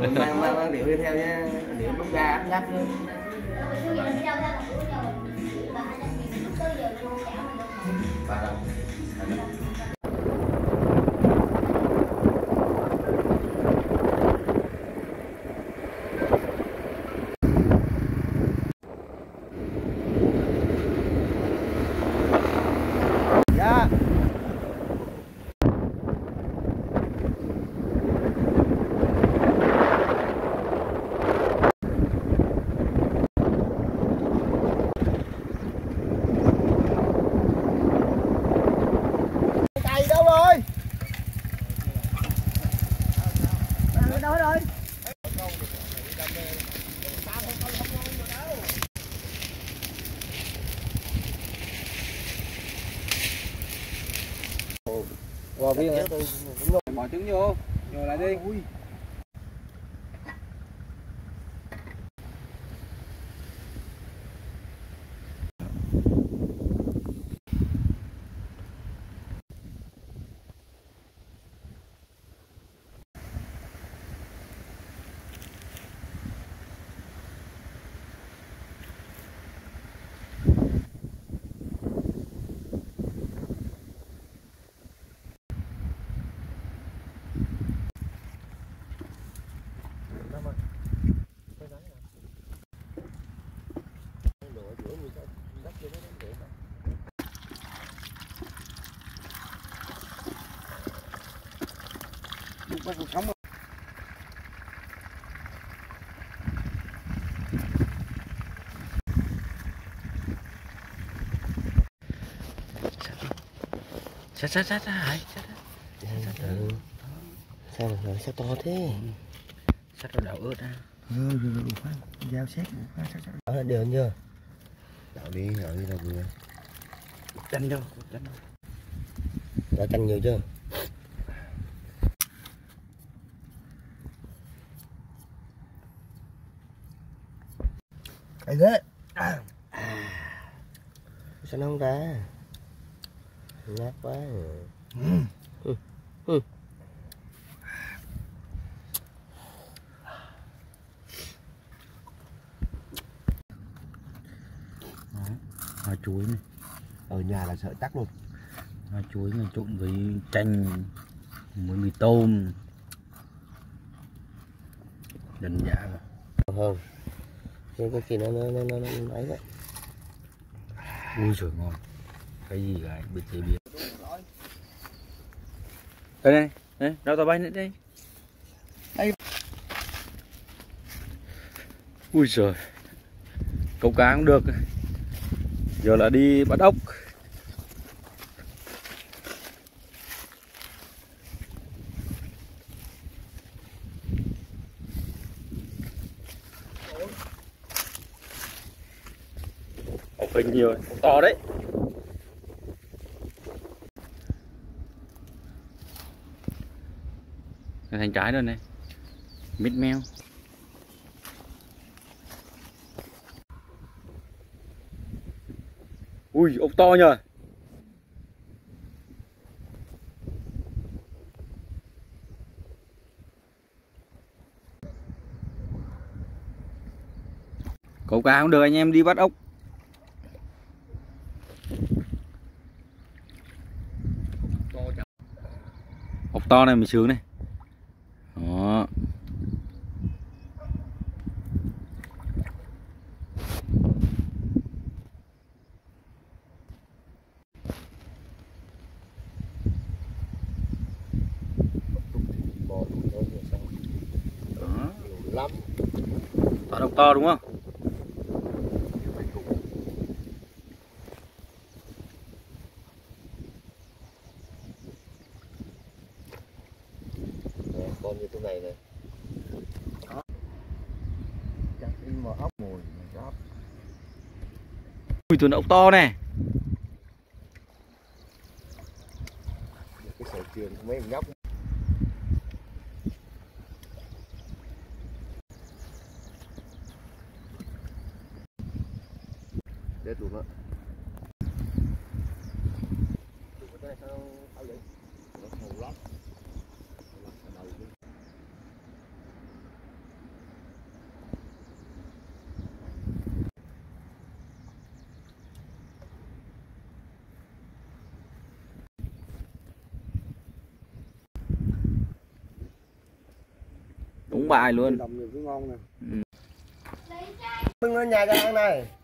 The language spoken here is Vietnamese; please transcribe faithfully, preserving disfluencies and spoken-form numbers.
mang mang mang điệu đi theo nha, điệu bấm ga áp nháp nữa. Ba đâu? Dạ. Cày đâu rồi? Đâu rồi? Wow, viên hả? Bỏ trứng vô, nhồi lại đi. Ui. Bắt cuộc sống. Sát sát sát sát Sao mà sao to thế? sát đậu ướt ra. Ừ, rồi rồi phát dao xét phát sát sát. Đó đều chưa? Đậu đi, đậu đi đâu vừa. Chanh đâu, chanh đâu. Đã chanh nhiều chưa? Cái thế. À. Sao nó không ra? Nhát quá. Ừ. Ừ. Ừ. Hoa chuối này. Ở nhà là sợ tắc luôn. Hoa chuối này trộn với chanh, với mì tôm. Đần dạ rồi. Hơn. Nhưng có khi nó nó nó nó, nó ấy vậy. Ui trời ngon. Cái gì vậy? Bị chế biến. Đây này, đây, đâu tao bay nữa đây. Đây. Ui trời. Câu cá cũng được. Giờ là đi bắt ốc. Ốc hình nhiều, ốc to đấy. Thành trái rồi này. Mít meo. Ui, ốc to nhờ. Câu cá cũng được, anh em đi bắt ốc. Ốc to này mới sướng này. Đó. Lắm. Toàn ốc to đúng không? Con như thế này này. Đó. Chắc đi mà ốc mùi ốc. Ui tuần ốc to này. Cái sợi trường mấy con nhóc. Để tụi nó. Tụi nó đây sao sao vậy? Nó mù lắm. Đúng bài luôn. Đồng nhiều cái ngon nè. Ừ. Bưng lên nhà cho ăn này.